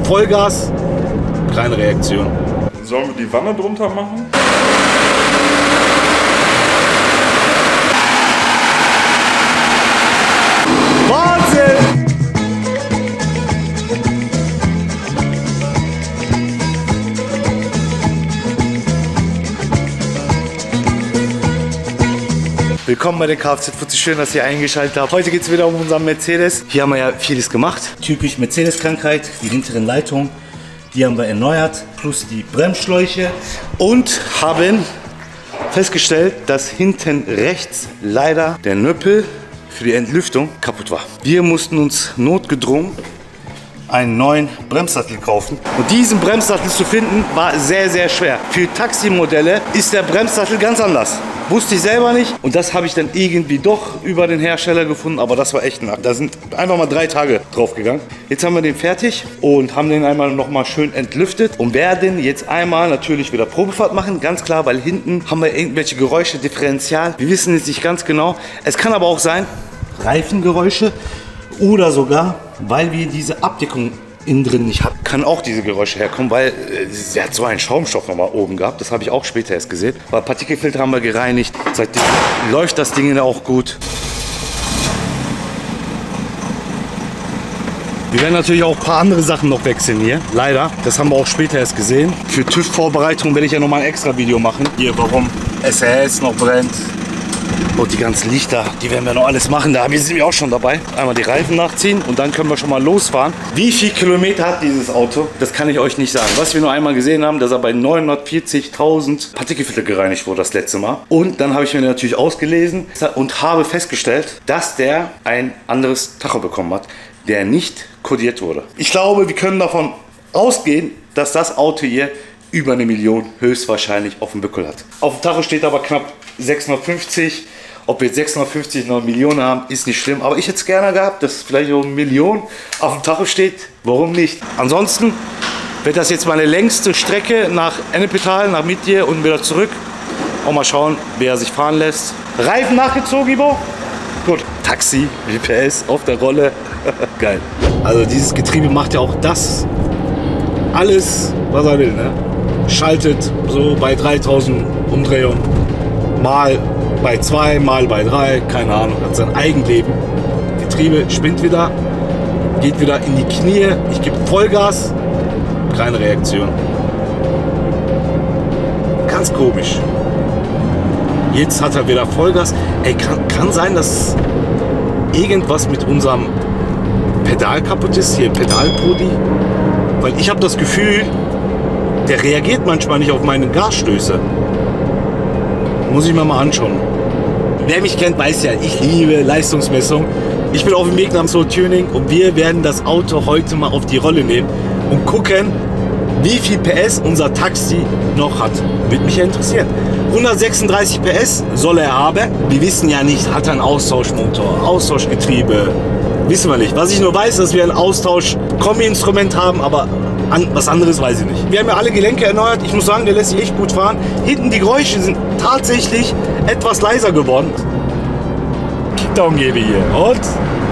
Vollgas, keine Reaktion. Sollen wir die Wanne drunter machen? Wahnsinn! Willkommen bei der Kfz-Fuzzi, schön, dass ihr eingeschaltet habt. Heute geht es wieder um unseren Mercedes. Hier haben wir ja vieles gemacht. Typisch Mercedes-Krankheit, die hinteren Leitungen, die haben wir erneuert, plus die Bremsschläuche. Und haben festgestellt, dass hinten rechts leider der Nöppel für die Entlüftung kaputt war. Wir mussten uns notgedrungen einen neuen Bremssattel kaufen. Und diesen Bremssattel zu finden, war sehr, sehr schwer. Für Taximodelle ist der Bremssattel ganz anders. Wusste ich selber nicht. Und das habe ich dann irgendwie doch über den Hersteller gefunden. Aber das war echt ein Akt. Da sind einfach mal 3 Tage drauf gegangen. Jetzt haben wir den fertig und haben den einmal noch mal schön entlüftet. Und werden jetzt einmal natürlich wieder Probefahrt machen. Ganz klar, weil hinten haben wir irgendwelche Geräusche, Differential. Wir wissen jetzt nicht ganz genau. Es kann aber auch sein, Reifengeräusche. Oder sogar, weil wir diese Abdeckung innen drin nicht haben, kann auch diese Geräusche herkommen, weil sie hat so einen Schaumstoff nochmal oben gehabt. Das habe ich auch später erst gesehen. Weil Partikelfilter haben wir gereinigt. Seitdem läuft das Ding auch gut. Wir werden natürlich auch ein paar andere Sachen noch wechseln hier. Leider. Das haben wir auch später erst gesehen. Für TÜV-Vorbereitung werde ich ja nochmal ein extra Video machen. Hier, warum SRS noch brennt. Und die ganzen Lichter, die werden wir noch alles machen. Da sind wir auch schon dabei. Einmal die Reifen nachziehen und dann können wir schon mal losfahren. Wie viel Kilometer hat dieses Auto? Das kann ich euch nicht sagen. Was wir nur einmal gesehen haben, dass er bei 940.000 Partikelfilter gereinigt wurde das letzte Mal. Und dann habe ich mir natürlich ausgelesen und habe festgestellt, dass der ein anderes Tacho bekommen hat, der nicht kodiert wurde. Ich glaube, wir können davon ausgehen, dass das Auto hier über 1 Million höchstwahrscheinlich auf dem Buckel hat. Auf dem Tacho steht aber knapp 650. Ob wir jetzt 650 noch 1 Million haben, ist nicht schlimm. Aber ich hätte es gerne gehabt, dass vielleicht auch 1 Million auf dem Tacho steht. Warum nicht? Ansonsten wird das jetzt meine längste Strecke nach Ennepetal, nach Mitje und wieder zurück. Auch mal schauen, wer sich fahren lässt. Reifen nachgezogen, Ibo? Gut. Taxi, GPS auf der Rolle. Geil. Also dieses Getriebe macht ja auch das alles, was er will. Ne? Schaltet so bei 3000 Umdrehungen. Mal bei 2, mal bei 3, keine Ahnung, hat sein Eigenleben. Getriebe spinnt wieder, geht wieder in die Knie, ich gebe Vollgas, keine Reaktion. Ganz komisch. Jetzt hat er wieder Vollgas. Ey, kann sein, dass irgendwas mit unserem Pedal kaputt ist, hier Pedalpodi. Weil ich habe das Gefühl, der reagiert manchmal nicht auf meine Gasstöße. Muss ich mir mal anschauen. Wer mich kennt, weiß ja, ich liebe Leistungsmessung. Ich bin auf dem Weg nach Soul Tuning und wir werden das Auto heute mal auf die Rolle nehmen und gucken, wie viel PS unser Taxi noch hat. Würde mich ja interessieren. 136 PS soll er haben. Wir wissen ja nicht, hat er einen Austauschmotor, Austauschgetriebe. Wissen wir nicht. Was ich nur weiß, dass wir ein Austausch-Kombi-Instrument haben, aber was anderes weiß ich nicht. Wir haben ja alle Gelenke erneuert. Ich muss sagen, der lässt sich echt gut fahren. Hinten die Geräusche sind tatsächlich etwas leiser geworden. Kickdown gebe ich hier. Und?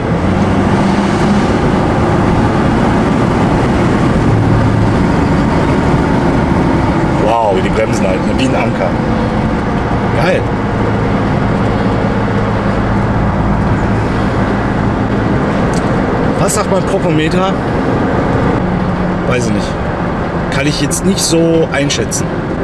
Wow, wie die Bremsen halten. Wie ein Anker. Geil. Was sagt mein Propometer? Weiß ich nicht. Kann ich jetzt nicht so einschätzen.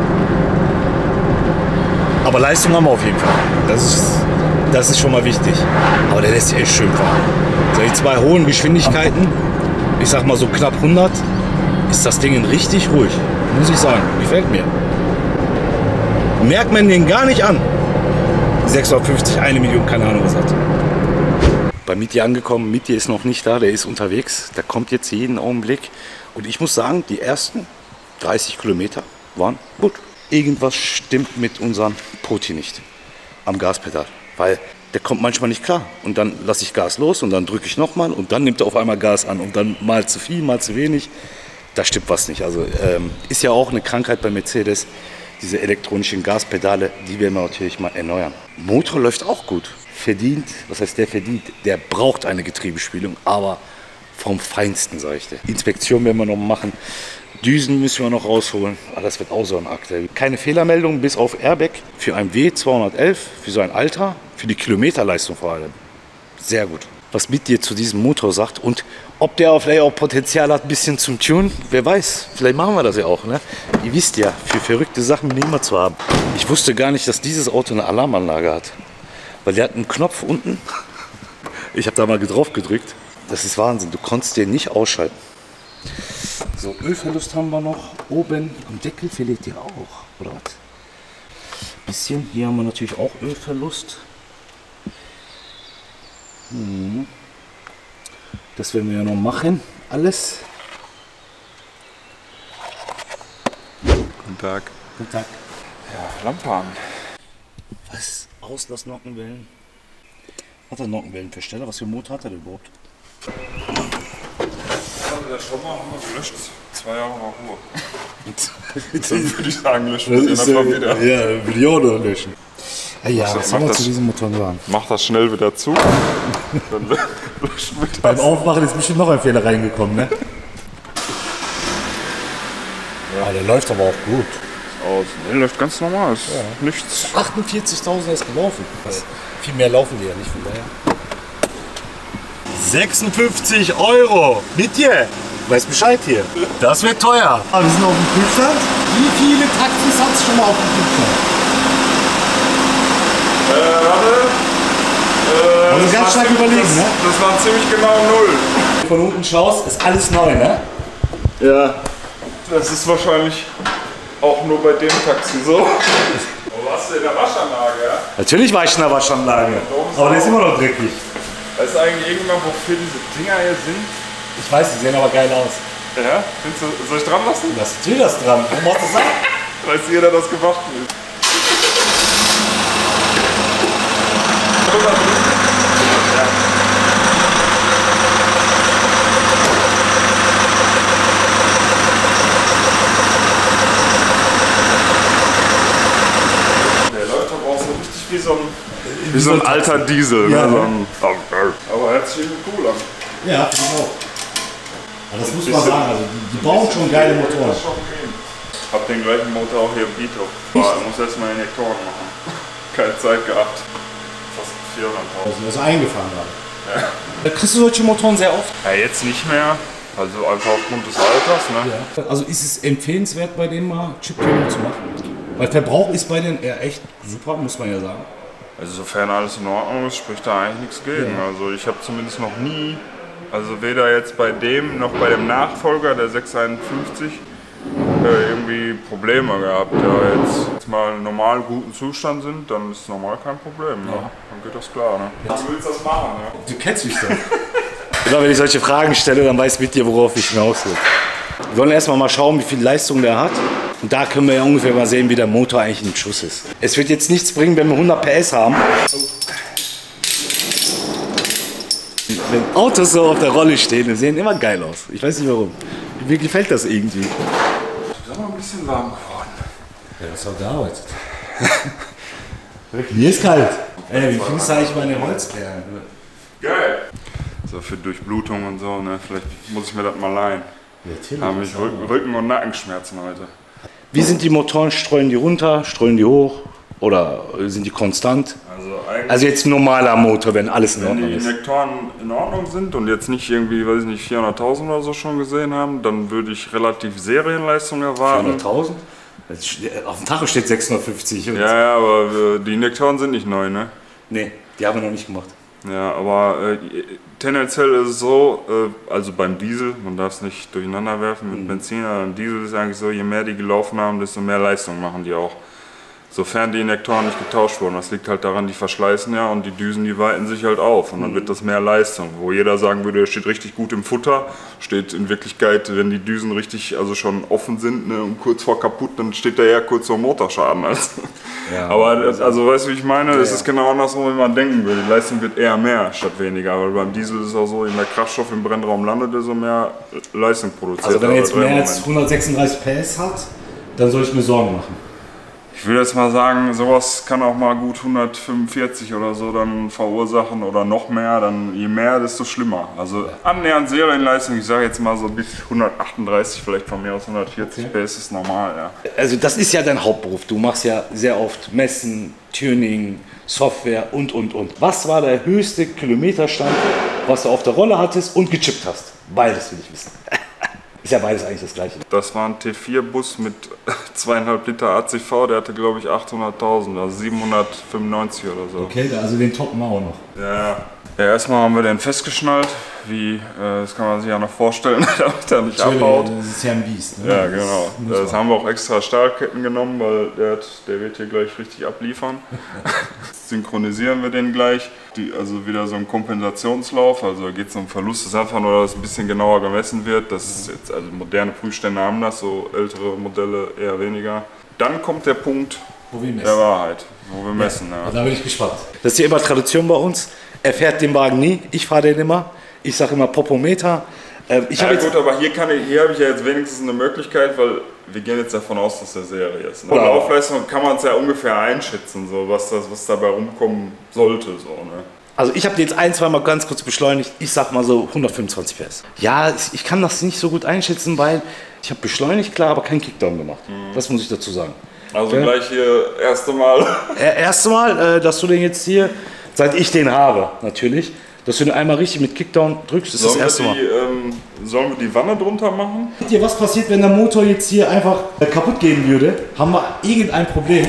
Aber Leistung haben wir auf jeden Fall. Das ist schon mal wichtig. Aber der lässt sich echt schön fahren. Selbst bei hohen Geschwindigkeiten, ich sag mal so knapp 100, ist das Ding richtig ruhig. Muss ich sagen. Gefällt mir. Merkt man den gar nicht an. 650, 1 Million, keine Ahnung was hat. Bei Mitje angekommen. Mitje ist noch nicht da, der ist unterwegs. Der kommt jetzt jeden Augenblick. Und ich muss sagen, die ersten 30 Kilometer waren gut. Irgendwas stimmt mit unserem Poti nicht am Gaspedal. Weil der kommt manchmal nicht klar. Und dann lasse ich Gas los und dann drücke ich nochmal und dann nimmt er auf einmal Gas an. Und dann mal zu viel, mal zu wenig. Da stimmt was nicht. Also ist ja auch eine Krankheit bei Mercedes. Diese elektronischen Gaspedale, die werden wir natürlich mal erneuern. Motor läuft auch gut. Verdient, was heißt der verdient? Der braucht eine Getriebespülung, aber vom Feinsten, sag ich dir. Inspektion werden wir noch machen. Düsen müssen wir noch rausholen. Aber das wird auch so ein Akt. Keine Fehlermeldung, bis auf Airbag. Für ein W211, für so ein Alter, für die Kilometerleistung vor allem. Sehr gut. Was mit dir zu diesem Motor sagt und ob der vielleicht auch Potenzial hat, ein bisschen zum Tunen, wer weiß. Vielleicht machen wir das ja auch. Ne? Ihr wisst ja, für verrückte Sachen bin ich immer zu haben. Ich wusste gar nicht, dass dieses Auto eine Alarmanlage hat. Weil der hat einen Knopf unten. Ich habe da mal drauf gedrückt. Das ist Wahnsinn. Du konntest den nicht ausschalten. So, Ölverlust haben wir noch. Oben am Deckel verliert ihr auch, oder was? Bisschen. Hier haben wir natürlich auch Ölverlust. Das werden wir ja noch machen. Alles. Guten Tag. Guten Tag. Ja, Lampe an. Was? Auslassnockenwellen? Hat er Nockenwellenversteller? Was für ein Motor hat er denn überhaupt? Der Schrommer haben wir gelöscht. 2 Jahre nach Ruhe. Dann würde ich sagen, löschen wir den einfach wieder. Ja, würde ich auch noch löschen. Ja, was soll man zu diesem Motor sagen? Mach das schnell wieder zu. Dann löschen wir das. Beim Aufmachen ist bestimmt noch ein Fehler reingekommen, ne? Ja, der läuft aber auch gut. Der läuft ganz normal. Ist nichts. 48.000 ist gelaufen. Viel mehr laufen die ja nicht, von daher. 56 Euro mit dir. Weißt Bescheid hier. Das wird teuer. Aber wir sind auf dem Prüfstand. Wie viele Taxis hat es schon mal auf dem Prüfstand? Warte. Also ganz stark überlegen, ne? Das war ziemlich genau 0. Von unten schaust, ist alles neu, ne? Ja. Das ist wahrscheinlich auch nur bei dem Taxi so. Wo warst du in der Waschanlage, ja? Natürlich war ich in der Waschanlage. Aber der ist immer noch dreckig. Weißt du eigentlich irgendwann, wofür diese Dinger hier sind? Ich weiß, die sehen aber geil aus. Ja? Soll ich dran lassen? Lass natürlich das dran. Warum machst du das ab? Weiß jeder, das gewaschen ist. Der läuft aber auch so richtig wie so ein alter Diesel. Ja, ne? ne? Aber hört sich irgendwie cool an. Ja, finde ich auch. Aber das muss man sagen, also die bauen schon geile Motoren. Hab den gleichen Motor auch hier im Bito. Ich muss erstmal Injektoren machen. Keine Zeit gehabt. Fast 400.000. Also eingefahren gerade. Ja. Da kriegst du solche Motoren sehr oft. Ja, jetzt nicht mehr. Also einfach aufgrund des Alters. Ne? Ja. Also ist es empfehlenswert, bei denen mal Chip-Tuning zu machen? Weil Verbrauch ist bei denen eher echt super, muss man ja sagen. Also sofern alles in Ordnung ist, spricht da eigentlich nichts gegen. Ja. Also ich habe zumindest noch nie, also weder jetzt bei dem noch bei dem Nachfolger, der 651, irgendwie Probleme gehabt. Ja, jetzt mal im normal guten Zustand sind, dann ist normal kein Problem. Ne? Ja. Dann geht das klar. Ne? Du willst das machen, ne? Du kennst mich doch. Genau, wenn ich solche Fragen stelle, dann weiß mit dir, worauf ich hinaus will. Wir wollen erstmal mal schauen, wie viel Leistung der hat. Und da können wir ja ungefähr mal sehen, wie der Motor eigentlich im Schuss ist. Es wird jetzt nichts bringen, wenn wir 100 PS haben. Wenn Autos so auf der Rolle stehen, die sehen immer geil aus. Ich weiß nicht warum. Mir gefällt das irgendwie. Ist aber ein bisschen warm geworden. Ja, das hat gearbeitet. Mir ist kalt. Ey, wie findest du eigentlich meine Holzperlen? Geil. So für Durchblutung und so, ne? Vielleicht muss ich mir das mal leihen. Natürlich. Habe ich Rücken- und Nackenschmerzen heute. Wie sind die Motoren? Streuen die runter? Streuen die hoch? Oder sind die konstant? Also jetzt ein normaler Motor, wenn alles in Wenn Ordnung die ist. Injektoren in Ordnung sind und jetzt nicht irgendwie, weiß ich nicht, 400.000 oder so schon gesehen haben, dann würde ich relativ Serienleistung erwarten. 400.000? Auf dem Tacho steht 650. Und Ja, aber die Injektoren sind nicht neu, ne? Nee, die haben wir noch nicht gemacht. Ja, aber tendenziell ist es so, also beim Diesel, man darf es nicht durcheinander werfen mit Benzin, aber beim Diesel ist es eigentlich so, je mehr die gelaufen haben, desto mehr Leistung machen die auch. Sofern die Injektoren nicht getauscht wurden. Das liegt halt daran, die verschleißen ja und die Düsen, die weiten sich halt auf und dann wird das mehr Leistung. Wo jeder sagen würde, er steht richtig gut im Futter, steht in Wirklichkeit, wenn die Düsen richtig, also schon offen sind, ne, und kurz vor kaputt, dann steht da eher kurz vor Motorschaden. Ja, aber also weißt du, wie ich meine? Es ist genau andersrum, wie man denken würde. Die Leistung wird eher mehr statt weniger. Aber beim Diesel ist es auch so, je mehr Kraftstoff im Brennraum landet, desto mehr Leistung produziert. Also wenn er jetzt mehr als 136 PS hat, dann soll ich mir Sorgen machen. Ich würde jetzt mal sagen, sowas kann auch mal gut 145 oder so dann verursachen oder noch mehr. Dann je mehr, desto schlimmer. Also annähernd Serienleistung, ich sage jetzt mal so bis 138, vielleicht von mir aus 140 PS ist normal, ja. Also das ist ja dein Hauptberuf. Du machst ja sehr oft Messen, Tuning, Software und. Was war der höchste Kilometerstand, was du auf der Rolle hattest und gechippt hast? Beides will ich wissen. Ist ja beides eigentlich das Gleiche. Das war ein T4-Bus mit 2,5 Liter ACV, der hatte glaube ich 800.000, also 795 oder so. Okay, also den toppen wir auch noch. Ja, erstmal haben wir den festgeschnallt, wie, das kann man sich ja noch vorstellen, damit er nicht abhaut. Das ist ja ein Biest. Ne? Ja, genau. Das haben wir auch extra Stahlketten genommen, weil der wird hier gleich richtig abliefern. Synchronisieren wir den gleich. Also wieder so ein Kompensationslauf, also da geht es um Verlust. Das ist einfach nur, dass es ein bisschen genauer gemessen wird. Das ist jetzt, also moderne Prüfstände haben das, so ältere Modelle eher weniger. Dann kommt der Punkt der Wahrheit, wo wir messen. Ja. Da bin ich gespannt. Das ist ja immer Tradition bei uns. Er fährt den Wagen nie, ich fahre den immer. Ich sage immer Popometer. Aber hier habe ich ja jetzt wenigstens eine Möglichkeit, weil wir gehen jetzt davon aus, dass der Serie ist. Von der Laufleistung kann man es ja ungefähr einschätzen, so, was dabei rumkommen sollte. So, ne? Also ich habe jetzt 1-2 Mal ganz kurz beschleunigt. Ich sag mal so 125 PS. Ja, ich kann das nicht so gut einschätzen, weil ich habe beschleunigt, klar, aber keinen Kickdown gemacht. Das muss ich dazu sagen. Also gleich hier erste Mal. Erste Mal, dass du den jetzt hier, seit ich den habe natürlich, dass du den einmal richtig mit Kickdown drückst, ist das erste Mal. Sollen wir die Wanne drunter machen? Was passiert, wenn der Motor jetzt hier einfach kaputt gehen würde? Haben wir irgendein Problem?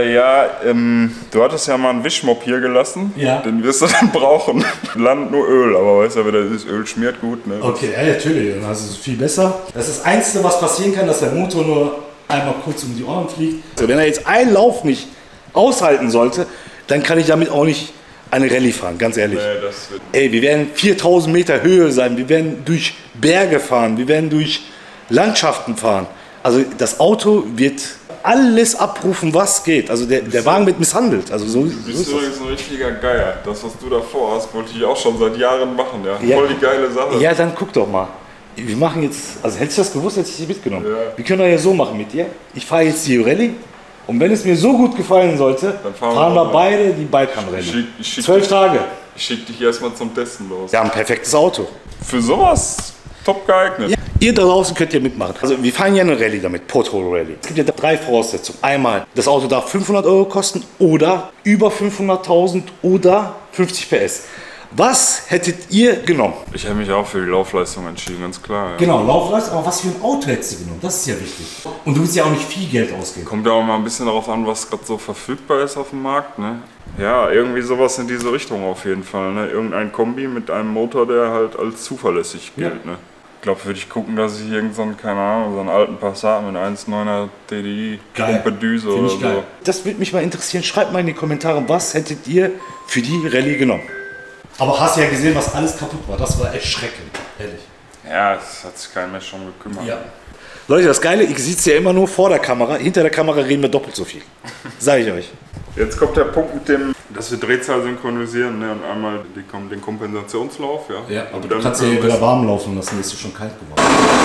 Du hattest ja mal einen Wischmopp hier gelassen. Ja. Den wirst du dann brauchen. Landet nur Öl, aber weißt du, das Öl schmiert gut. Ne? Okay, ja, natürlich, dann ist es viel besser. Das ist das Einzige, was passieren kann, dass der Motor nur einmal kurz um die Ohren fliegt. Also wenn er jetzt einen Lauf nicht aushalten sollte, dann kann ich damit auch nicht eine Rallye fahren, ganz ehrlich. Nee, das wird wir werden 4000 Meter Höhe sein, wir werden durch Berge fahren, wir werden durch Landschaften fahren. Also das Auto wird alles abrufen, was geht. Also der Wagen wird misshandelt. Also so, du bist übrigens ein richtiger Geier. Das, was du da vorhast, wollte ich auch schon seit Jahren machen. Ja? Voll die geile Sache. Ja, dann guck doch mal. Wir machen jetzt, also hättest du das gewusst, hätte ich dich mitgenommen. Ja. Wir können das ja so machen mit dir. Ich fahre jetzt die Rallye. Und wenn es mir so gut gefallen sollte, dann fahren wir beide die Balkan-Rallye. 12 Tage. Ich schicke dich erstmal zum Testen los. Ja, ein perfektes Auto. Für sowas top geeignet. Ja, ihr da draußen könnt ja mitmachen. Also wir fahren ja eine Rallye damit, Porthole Rallye. Es gibt ja 3 Voraussetzungen. Einmal, das Auto darf 500 € kosten oder über 500.000 oder 50 PS. Was hättet ihr genommen? Ich hätte mich auch für die Laufleistung entschieden, ganz klar. Ja. Genau, Laufleistung, aber was für ein Auto hättest du genommen? Das ist ja wichtig. Und du willst ja auch nicht viel Geld ausgeben. Kommt ja auch mal ein bisschen darauf an, was gerade so verfügbar ist auf dem Markt. Ne? Ja, irgendwie sowas in diese Richtung auf jeden Fall. Ne? Irgendein Kombi mit einem Motor, der halt als zuverlässig gilt. Ja. Ne? Ich glaube, würde ich gucken, dass ich irgendeinen, keine Ahnung, so einen alten Passat mit 1,9er TDI, Pumpedüse oder so. Geil. Das würde mich mal interessieren. Schreibt mal in die Kommentare, was hättet ihr für die Rallye genommen? Aber hast du ja gesehen, was alles kaputt war. Das war erschreckend, ehrlich. Ja, es hat sich kein Mensch schon gekümmert. Ja. Leute, das Geile, ich sehe es ja immer nur vor der Kamera. Hinter der Kamera reden wir doppelt so viel. Sage ich euch. Jetzt kommt der Punkt mit dem, dass wir Drehzahl synchronisieren, ne, und einmal den Kompensationslauf. Ja, aber du kannst ja wieder warm laufen lassen, dann ist es schon kalt geworden.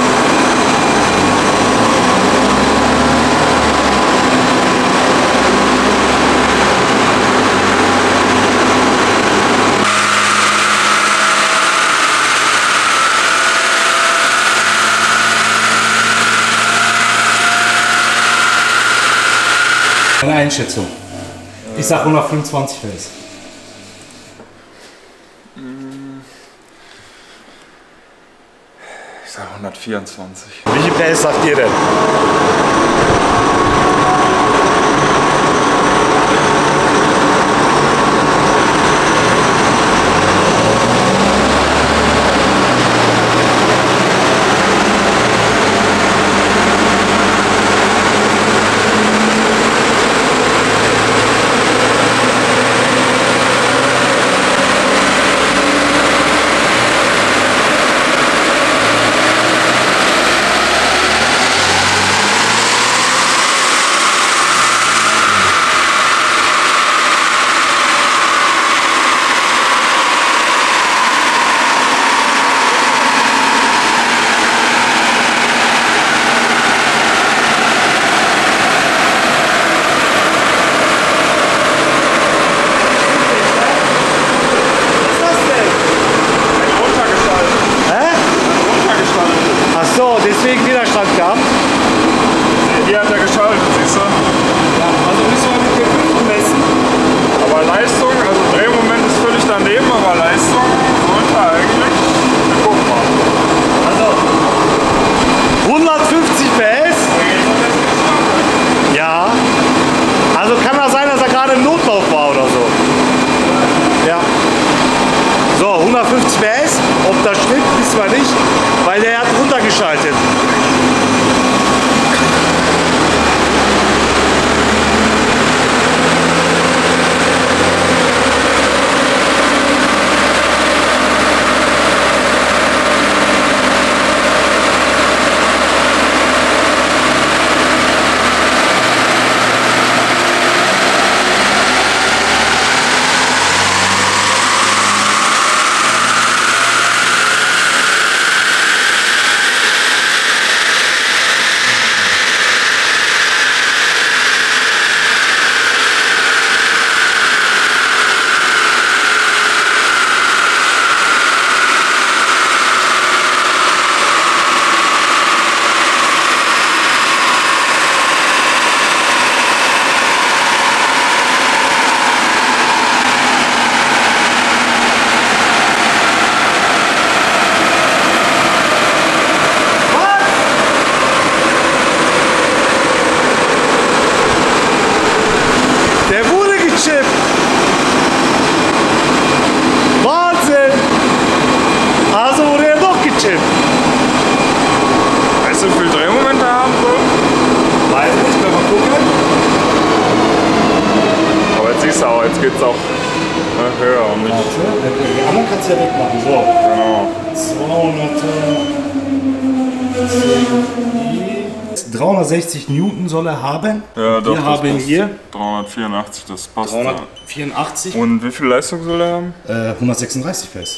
Eine Einschätzung. Ich sag 125 PS. Ich sag 124. Wie viel PS sagt ihr denn? gehabt. Die hat er geschaltet, siehst du? Ja, also müssen wir mit dem 5. messen. Aber Leistung, also Drehmoment ist völlig daneben, aber Leistung sollte eigentlich. Wir gucken mal. Also 150 PS. Ja. Also kann das sein, dass er gerade im Notlauf war oder so. Ja. So, 150 PS. Ob das stimmt, wissen wir nicht, weil der hat runtergeschaltet. Jetzt geht's auch höher und nicht. Die anderen kannst du ja wegmachen. So. Genau. 360 Newton soll er haben. Ja, doch, wir haben hier 384, das passt. 384. Und wie viel Leistung soll er haben? 136 PS.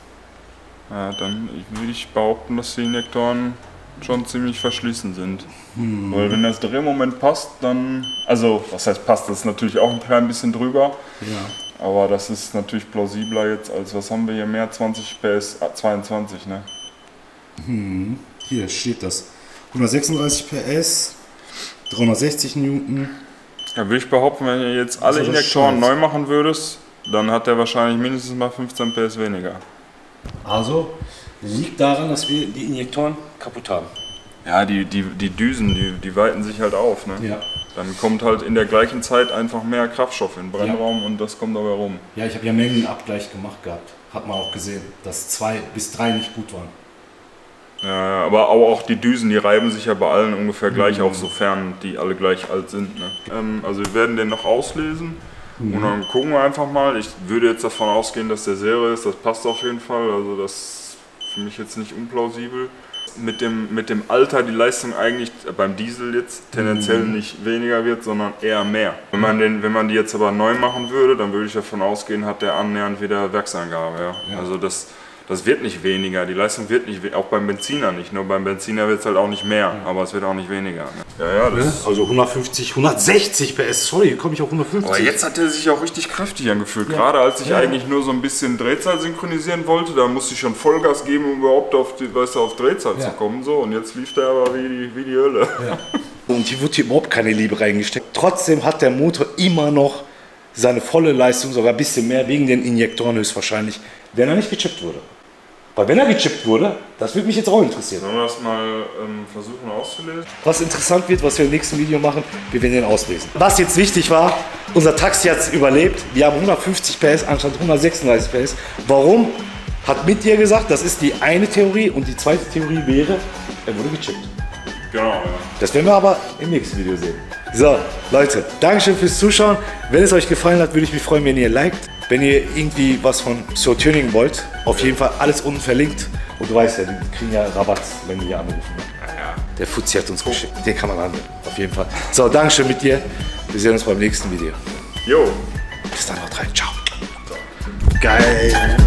Ja, dann würde ich behaupten, dass die Injektoren schon ziemlich verschließen sind. Weil wenn das Drehmoment passt, dann, also was heißt passt, das ist natürlich auch ein klein bisschen drüber. Ja. Aber das ist natürlich plausibler jetzt als, was haben wir hier mehr, 20 PS, 22, ne? Hier steht das. 136 PS, 360 Newton. Ja, würde ich behaupten, wenn ihr jetzt alle Injektoren neu machen würdest, dann hat der wahrscheinlich mindestens mal 15 PS weniger. Also liegt daran, dass wir die Injektoren kaputt haben. Ja, die Düsen, die weiten sich halt auf, ne? Ja. Dann kommt halt in der gleichen Zeit einfach mehr Kraftstoff in den Brennraum, ja. Und das kommt dabei rum. Ja, ich habe ja Mengenabgleich gemacht gehabt. Hat man auch gesehen, dass 2 bis 3 nicht gut waren. Ja, aber auch die Düsen, die reiben sich ja bei allen ungefähr gleich auf, sofern die alle gleich alt sind, ne? Also wir werden den noch auslesen. Und dann gucken wir einfach mal. Ich würde jetzt davon ausgehen, dass der Serie ist. Das passt auf jeden Fall. Also das ist für mich jetzt nicht unplausibel. Mit dem Alter die Leistung eigentlich beim Diesel jetzt tendenziell nicht weniger wird, sondern eher mehr. Wenn man die jetzt aber neu machen würde, dann würde ich davon ausgehen, hat der annähernd wieder Werksangabe. Ja. Also das wird nicht weniger, die Leistung wird nicht, auch beim Benziner nicht. Nur beim Benziner wird es halt auch nicht mehr, aber es wird auch nicht weniger. Ne? Ja, das also 150, 160 PS, sorry, komme ich auf 150. Aber jetzt hat er sich auch richtig kräftig angefühlt. Ja. Gerade als ich eigentlich nur so ein bisschen Drehzahl synchronisieren wollte, da musste ich schon Vollgas geben, um überhaupt auf Drehzahl zu kommen. So. Und jetzt lief der aber wie die Hölle. Ja. Und hier wird hier überhaupt keine Liebe reingesteckt. Trotzdem hat der Motor immer noch seine volle Leistung, sogar ein bisschen mehr, wegen den Injektoren höchstwahrscheinlich, wenn er nicht gechippt wurde. Weil wenn er gechippt wurde, das würde mich jetzt auch interessieren. Sollen wir das mal versuchen auszulesen? Was interessant wird, was wir im nächsten Video machen, wir werden den auslesen. Was jetzt wichtig war, unser Taxi hat es überlebt. Wir haben 150 PS anstatt 136 PS. Warum? Hat mit dir gesagt, das ist die eine Theorie und die zweite Theorie wäre, er wurde gechippt. Genau, ja. Das werden wir aber im nächsten Video sehen. So, Leute, Dankeschön fürs Zuschauen. Wenn es euch gefallen hat, würde ich mich freuen, wenn ihr liked. Wenn ihr irgendwie was von So Tuning wollt, auf jeden Fall alles unten verlinkt. Und du weißt ja, die kriegen ja Rabatt, wenn die hier anrufen. Ja. Der Fuzzi hat uns geschickt, den kann man handeln, auf jeden Fall. So, Dankeschön mit dir. Wir sehen uns beim nächsten Video. Jo. Bis dann, haut rein, ciao. Geil.